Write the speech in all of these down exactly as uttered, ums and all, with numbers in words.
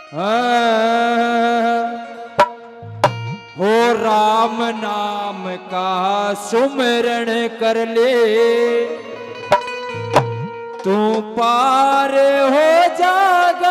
हो राम नाम का सुमरण कर ले तू पार हो जागा।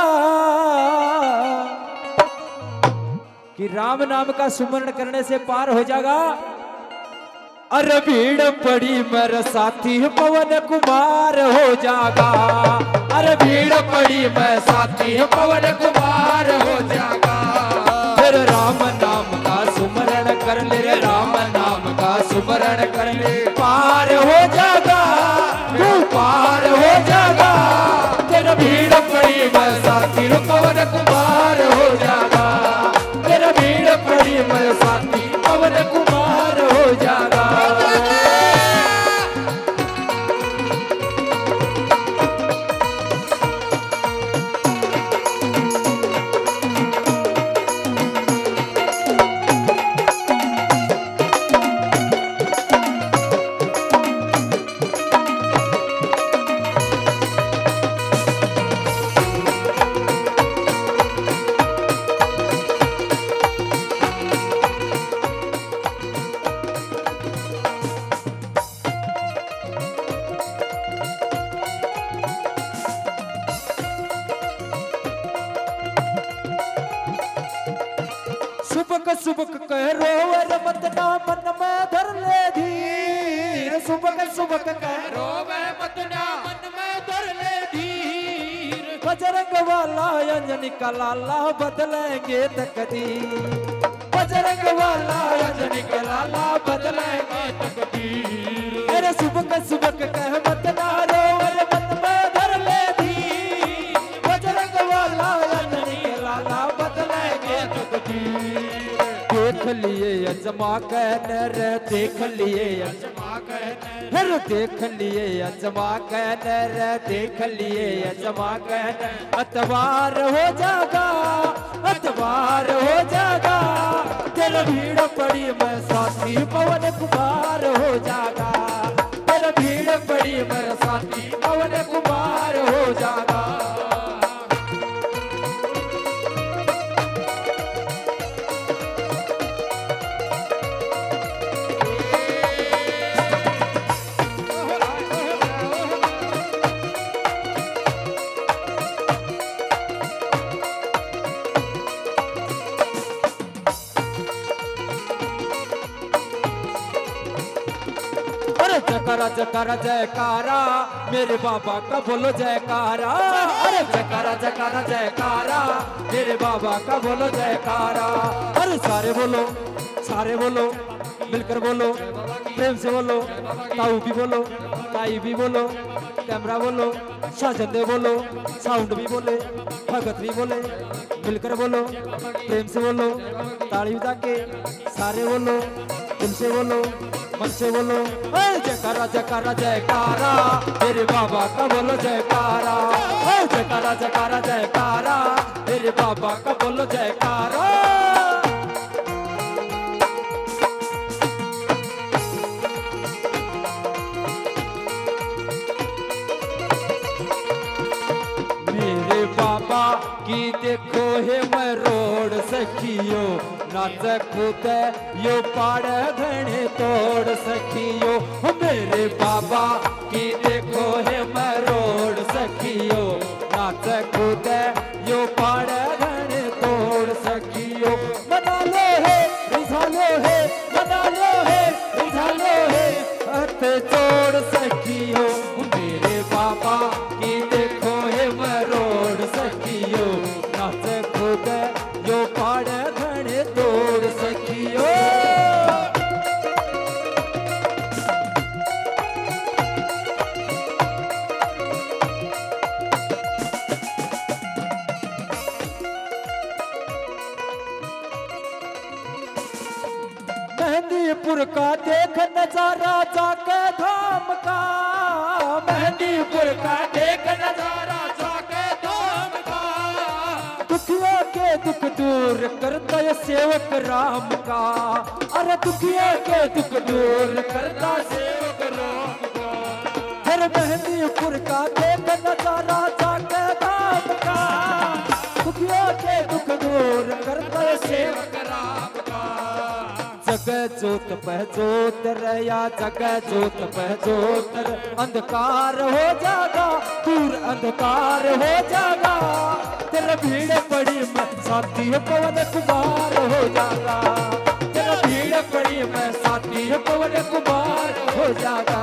कि राम नाम का सुमरण करने से पार हो जाएगा। अरे भीड़ पड़ी मेरे साथी पवन कुमार हो जागा। अरे भीड़ पड़ी मैं साथी पवन कुमार हो जागा। फिर राम नाम का सुमरण कर ले, राम नाम का सुमरण कर ले, पार हो जागा तू पार हो जागा। तेरा भीड़ पड़ी मैं साथी पवन कुमार हो जागा। तेरा भीड़ पड़ी मैं साथी पवन कुमार हो जागा। सुबक सुबक कह रोवर मत ना मन में धर ले धीर। सुबक सुबक कह रोवर मत ना मन में धर ले धीर। बजरंग वाला अंजनी का लाला बदलेंगे तकदीर। बजरंग वाला अंजनी का लाला बदलेंगे तकदीर। अरे सुबक सुबक कह मत ना रोवर मत में धर ले धीर। बजरंग वाला अंजनी का लाला बदलेंगे तकदीर। देख लिए अजमा कहनर देख लिए अजमा कहनर देख लिए अजमा कहनर देख लिए अजमा कहनर। अतवार हो जागा अतवार हो जागा। तेरा भीड़ पड़ी मैं साथी पवन कुमार हो जागा। तेरा भीड़ पड़ी मैं साथी पवन कुमार हो जागा। जयकारा जयकारा जयकारा मेरे बाबा का बोलो जयकारा। अरे जयकारा जयकारा जयकारा मेरे बाबा का बोलो जयकारा। अरे सारे बोलो सारे बोलो मिलकर बोलो प्रेम से बोलो। ताऊ भी बोलो ताई भी बोलो कैमरा बोलो शाहजंदे बोलो साउंड भी बोले भगत भी बोले। मिलकर बोलो प्रेम से बोलो ताली बजा के सारे बोलो दिल से बोलो मन से बोलो। जयकारा जयकारा जयकारा मेरे बाबा का बोलो जयकारा। जयकारा जयकारा जयकारा मेरे बाबा का बोलो जयकारा। मेरे बाबा की देखो है मैं रोड सखियो नाच कूद यो पाड़ घने तोड़ सखियो। मेरे बाबा की देखो है मैं रोड सखियो नाच कूद यो पाड़ घने तोड़ सखियो। मना लो है रिझा लो है मना लो है रिझा लो है हाथ जोड़ सखियो। मेरे बाबा की देखो है मैं रोड सखियो नाच कूद यो पाड़ घने तोड़ सखियो। मेहंदीपुर का देख नजारा जाके धाम का। मेहंदीपुर का देख नजारा जाके धाम का। दुखिया के दुख दूर करता है सेवक राम का। अरे दुखिया के दुख दूर करता सेवक राम का। हर मेहंदीपुर का देख नजारा जाके धाम का। दुखियों के दुख दूर करता सेवक राम का। जग जोत पह जोत रया, जग जोत पह जोत र, अंधकार हो जागा दूर अंधकार हो जागा, तेरा भीड़ पड़ी मैं साथी पवन कुमार हो जागा, तेरा भीड़ पड़ी मैं साथी पवन कुमार हो जागा।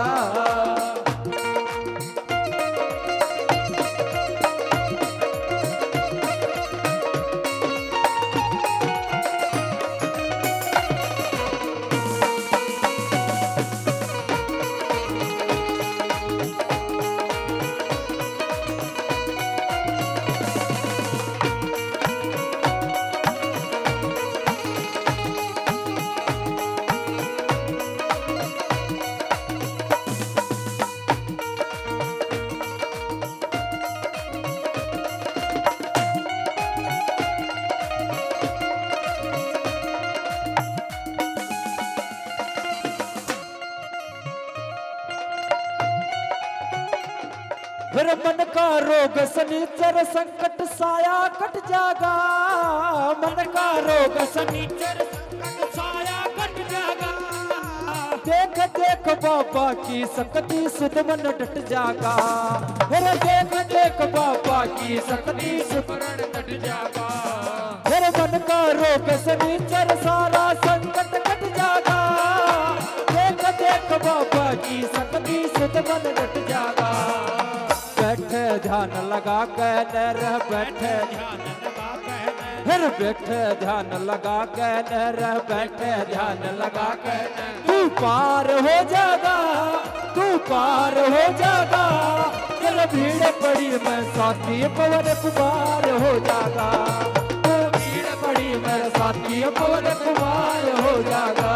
फिर मन का रोग शनिचर संकट साया कट जागा, मन का रोग शनिचर संकट साया कट जागा, देख देख बाबा की सकती सुध मन डट जागा, फिर देख देख बाबा की सकती सुमरण डट जागा, फिर मन का रोग शनिचर सारा संकट कट जागा, देख देख बाबा की सकती सुध मन डट जागा। बैठे ध्यान लगा के नर बैठे ध्यान लगा के फिर बैठे ध्यान लगा के नर बैठे ध्यान लगा के तू पार हो जागा, तू पार हो जागा, तेरा भीड़ पड़ी मैं साथी पवन कुमार हो जागा, तू भीड़ पड़ी मैं साथी पवन कुमार हो जागा।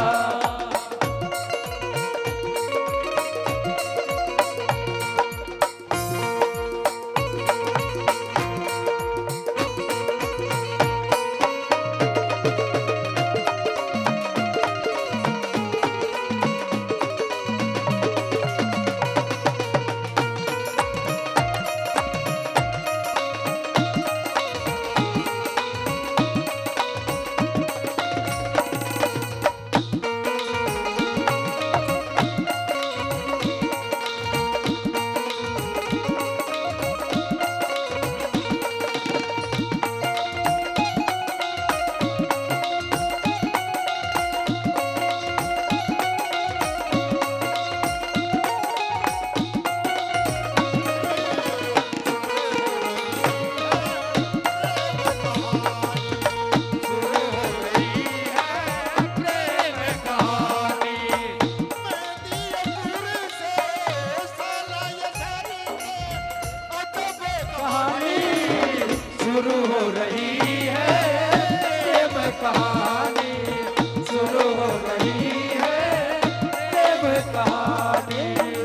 शुरू हो रही है प्रेम कहानी, शुरू हो रही है प्रेम कहानी।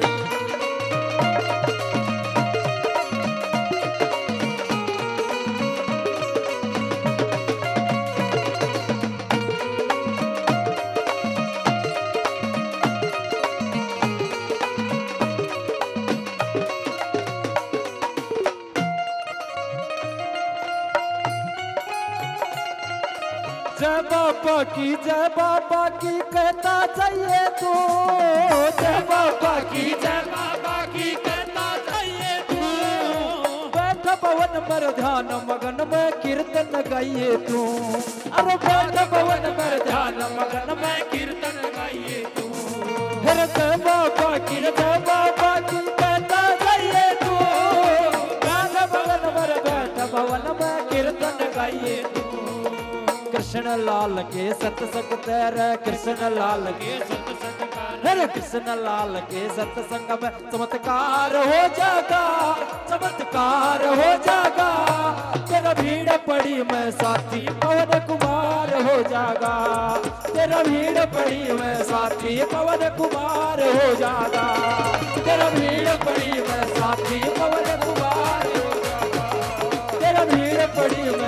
जय बाबा की जय बाबा की कहता चाहिए तू, जय बाबा की जय बाबा की कहता चाहिए तू, बैठ भवन पर ध्यान मगन में कीर्तन गाइए तू, अरे बैठ भवन पर ध्यान मगन में कीर्तन गाइए तू, फिर जय बाबा की जय बाबा की कहता चाहिए तू, बैठ भवन पर बैठ भवन में कीर्तन गाइए तू। कृष्ण लाल के सत्संग तेरे, कृष्ण लाल के सत्संग तेरे, कृष्ण लाल के सत्संग में चमत्कार हो जागा, चमत्कार हो जागा, तेरा भीड़ पड़ी मैं साथी पवन कुमार हो जागा, तेरा भीड़ पड़ी मैं साथी पवन कुमार हो जागा, तेरा भीड़ पड़ी मैं साथी पवन कुमार हो जागा, तेरा भीड़ पड़ी